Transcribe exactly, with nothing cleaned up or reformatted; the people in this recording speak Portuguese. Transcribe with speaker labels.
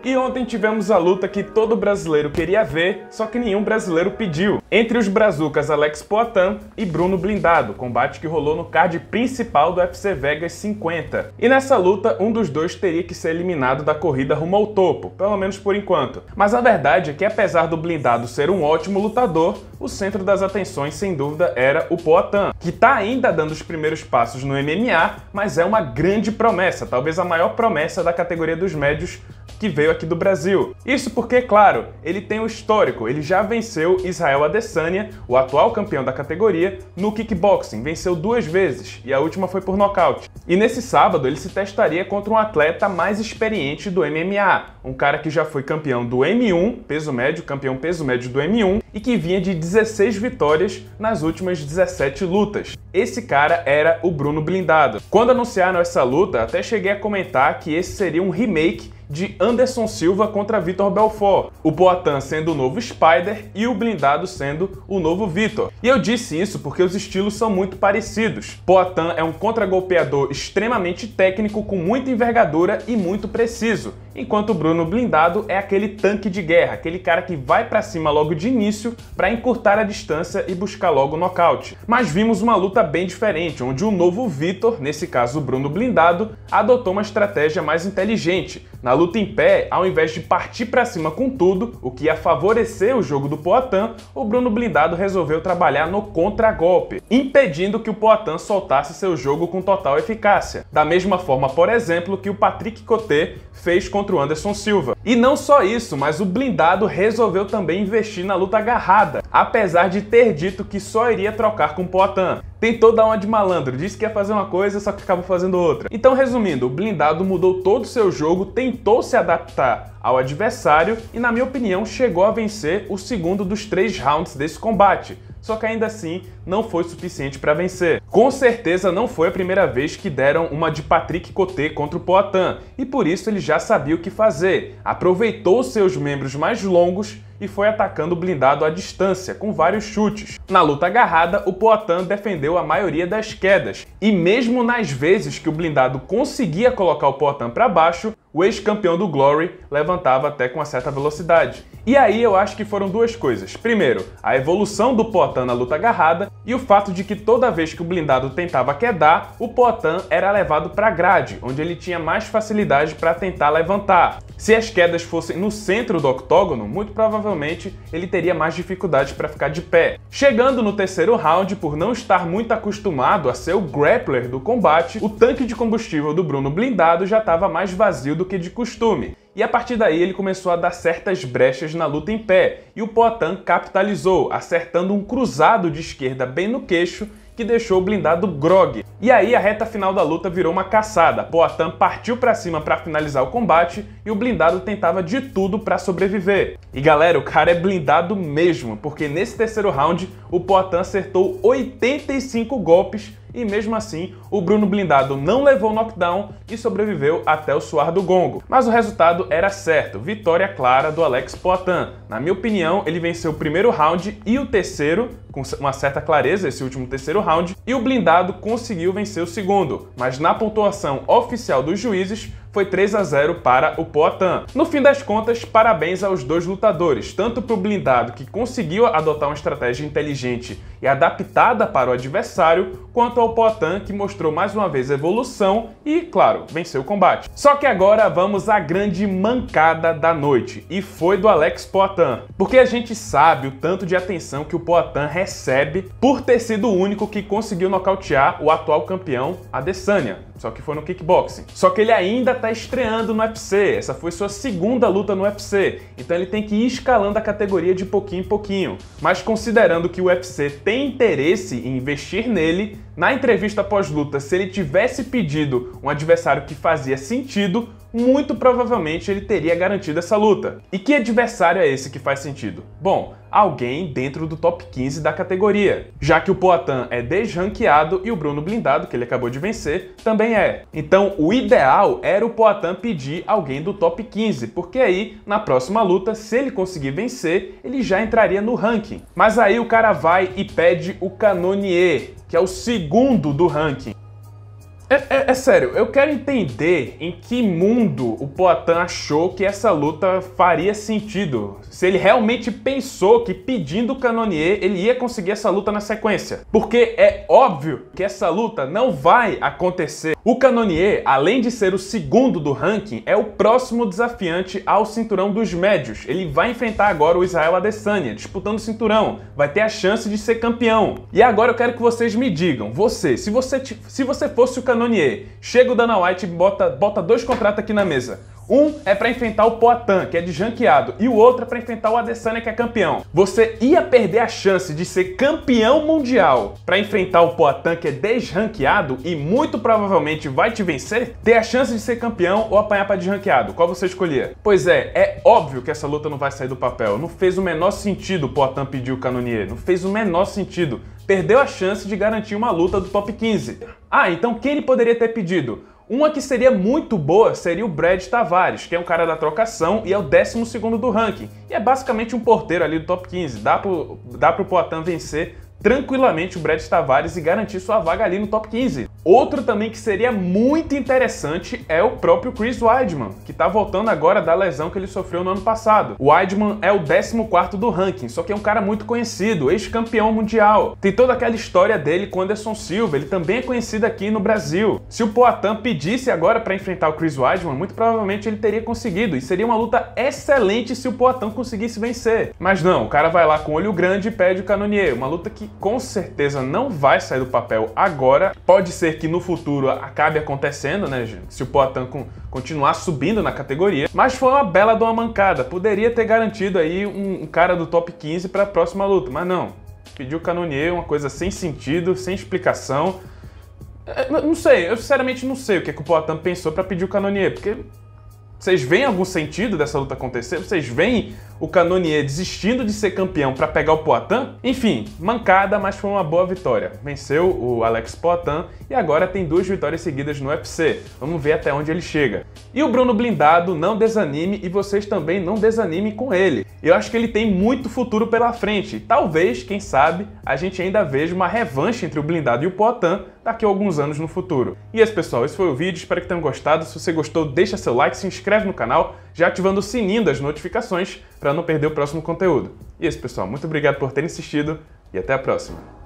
Speaker 1: E ontem tivemos a luta que todo brasileiro queria ver, só que nenhum brasileiro pediu. Entre os brazucas Alex Poatan e Bruno Blindado, combate que rolou no card principal do U F C Vegas cinquenta. E nessa luta, um dos dois teria que ser eliminado da corrida rumo ao topo, pelo menos por enquanto. Mas a verdade é que apesar do Blindado ser um ótimo lutador, o centro das atenções sem dúvida era o Poatan, que tá ainda dando os primeiros passos no M M A, mas é uma grande promessa, talvez a maior promessa da categoria dos médios que veio aqui do Brasil. Isso porque, claro, ele tem o histórico, ele já venceu Israel Adesanya, o atual campeão da categoria, no kickboxing, venceu duas vezes, e a última foi por nocaute. E nesse sábado ele se testaria contra um atleta mais experiente do M M A, um cara que já foi campeão do M um, peso médio, campeão peso médio do M um, e que vinha de dezesseis vitórias nas últimas dezessete lutas. Esse cara era o Bruno Blindado. Quando anunciaram essa luta, até cheguei a comentar que esse seria um remake de Anderson Silva contra Vitor Belfort, o Poatan sendo o novo Spider e o Blindado sendo o novo Vitor. E eu disse isso porque os estilos são muito parecidos. Poatan é um contragolpeador extremamente técnico, com muita envergadura e muito preciso, enquanto o Bruno Blindado é aquele tanque de guerra, aquele cara que vai pra cima logo de início para encurtar a distância e buscar logo o nocaute. Mas vimos uma luta bem diferente, onde o novo Vitor, nesse caso o Bruno Blindado, adotou uma estratégia mais inteligente. Na luta em pé, ao invés de partir pra cima com tudo, o que ia favorecer o jogo do Poatan, o Bruno Blindado resolveu trabalhar no contragolpe, impedindo que o Poatan soltasse seu jogo com total eficácia. Da mesma forma, por exemplo, que o Patrick Coté fez contra o Anderson Silva. E não só isso, mas o Blindado resolveu também investir na luta agarrada, apesar de ter dito que só iria trocar com o Poatan. Tentou dar uma de malandro, disse que ia fazer uma coisa, só que acabou fazendo outra. Então, resumindo, o Blindado mudou todo o seu jogo, tentou se adaptar ao adversário e, na minha opinião, chegou a vencer o segundo dos três rounds desse combate. Só que ainda assim não foi suficiente para vencer. Com certeza não foi a primeira vez que deram uma de Patrick Coté contra o Poatan, e por isso ele já sabia o que fazer. Aproveitou seus membros mais longos e foi atacando o Blindado à distância, com vários chutes. Na luta agarrada, o Poatan defendeu a maioria das quedas, e mesmo nas vezes que o Blindado conseguia colocar o Poatan para baixo, o ex-campeão do Glory levantava até com uma certa velocidade. E aí eu acho que foram duas coisas. Primeiro, a evolução do Poatan na luta agarrada e o fato de que toda vez que o Blindado tentava quedar, o Poatan era levado para a grade, onde ele tinha mais facilidade para tentar levantar. Se as quedas fossem no centro do octógono, muito provavelmente ele teria mais dificuldade para ficar de pé. Chegando no terceiro round, por não estar muito acostumado a ser o grappler do combate, o tanque de combustível do Bruno Blindado já estava mais vazio do que de costume. E a partir daí ele começou a dar certas brechas na luta em pé, e o Poatan capitalizou, acertando um cruzado de esquerda bem no queixo, que deixou o Blindado grogue. E aí a reta final da luta virou uma caçada. Poatan partiu pra cima pra finalizar o combate e o Blindado tentava de tudo pra sobreviver. E galera, o cara é blindado mesmo, porque nesse terceiro round o Poatan acertou oitenta e cinco golpes e mesmo assim o Bruno Blindado não levou knockdown e sobreviveu até o soar do gongo. Mas o resultado era certo, vitória clara do Alex Poatan. Na minha opinião, ele venceu o primeiro round e o terceiro, com uma certa clareza, esse último terceiro round, e o Blindado conseguiu vencer o segundo, mas na pontuação oficial dos juízes foi três a zero para o Poatan. No fim das contas, parabéns aos dois lutadores, tanto para o Blindado, que conseguiu adotar uma estratégia inteligente e adaptada para o adversário, quanto ao Poatan, que mostrou mais uma vez evolução e, claro, venceu o combate. Só que agora vamos à grande mancada da noite, e foi do Alex Poatan, porque a gente sabe o tanto de atenção que o Poatan recebe por ter sido o único que conseguiu nocautear o atual campeão Adesanya, só que foi no kickboxing. Só que ele ainda tá estreando no U F C, essa foi sua segunda luta no U F C, então ele tem que ir escalando a categoria de pouquinho em pouquinho. Mas considerando que o U F C tem interesse em investir nele, na entrevista pós-luta, se ele tivesse pedido um adversário que fazia sentido, muito provavelmente ele teria garantido essa luta. E que adversário é esse que faz sentido? Bom, alguém dentro do top quinze da categoria, já que o Poatan é desranqueado e o Bruno Blindado, que ele acabou de vencer, também é. Então o ideal era o Poatan pedir alguém do top quinze, porque aí, na próxima luta, se ele conseguir vencer, ele já entraria no ranking. Mas aí o cara vai e pede o Cannonier, que é o segundo do ranking. É, é, é sério, eu quero entender em que mundo o Poatan achou que essa luta faria sentido. Se ele realmente pensou que pedindo o Cannonier ele ia conseguir essa luta na sequência. Porque é óbvio que essa luta não vai acontecer. O Cannonier, além de ser o segundo do ranking, é o próximo desafiante ao cinturão dos médios. Ele vai enfrentar agora o Israel Adesanya, disputando o cinturão. Vai ter a chance de ser campeão. E agora eu quero que vocês me digam, você, se você, se você fosse o Cannonier, chega o Dana White e bota, bota dois contratos aqui na mesa. Um é para enfrentar o Poatan, que é desranqueado, e o outro é para enfrentar o Adesanya, que é campeão. Você ia perder a chance de ser campeão mundial para enfrentar o Poatan, que é desranqueado e muito provavelmente vai te vencer? Ter a chance de ser campeão ou apanhar para desranqueado? Qual você escolhia? Pois é, é óbvio que essa luta não vai sair do papel. Não fez o menor sentido o Poatan pedir o Cannonier. Não fez o menor sentido. Perdeu a chance de garantir uma luta do top quinze. Ah, então quem ele poderia ter pedido? Uma que seria muito boa seria o Brad Tavares, que é um cara da trocação e é o décimo segundo do ranking. E é basicamente um porteiro ali do top quinze. Dá pro, dá pro Poatan vencer tranquilamente o Brad Tavares e garantir sua vaga ali no top quinze. Outro também que seria muito interessante é o próprio Chris Weidman, que tá voltando agora da lesão que ele sofreu no ano passado. O Weidman é o décimo quarto do ranking, só que é um cara muito conhecido, ex-campeão mundial. Tem toda aquela história dele com Anderson Silva, ele também é conhecido aqui no Brasil. Se o Poatan pedisse agora para enfrentar o Chris Weidman, muito provavelmente ele teria conseguido, e seria uma luta excelente se o Poatan conseguisse vencer. Mas não, o cara vai lá com o olho grande e pede o Cannonier, uma luta que com certeza não vai sair do papel agora. Pode ser que no futuro acabe acontecendo, né, se o Poatan continuar subindo na categoria, mas foi uma bela de uma mancada. Poderia ter garantido aí um, um cara do top quinze para a próxima luta, mas não. Pediu o Cannonier, uma coisa sem sentido, sem explicação. Eu não sei, eu sinceramente não sei o que, é que o Poatan pensou para pedir o Cannonier, porque vocês veem algum sentido dessa luta acontecer? Vocês veem o Cannonier desistindo de ser campeão para pegar o Poatan? Enfim, mancada, mas foi uma boa vitória. Venceu o Alex Poatan e agora tem duas vitórias seguidas no U F C. Vamos ver até onde ele chega. E o Bruno Blindado, não desanime e vocês também não desanimem com ele. Eu acho que ele tem muito futuro pela frente. Talvez, quem sabe, a gente ainda veja uma revanche entre o Blindado e o Poatan daqui a alguns anos no futuro. E é isso, pessoal, esse foi o vídeo, espero que tenham gostado. Se você gostou, deixa seu like, se inscreve no canal, já ativando o sininho das notificações para não perder o próximo conteúdo. E é isso, pessoal, muito obrigado por terem assistido e até a próxima.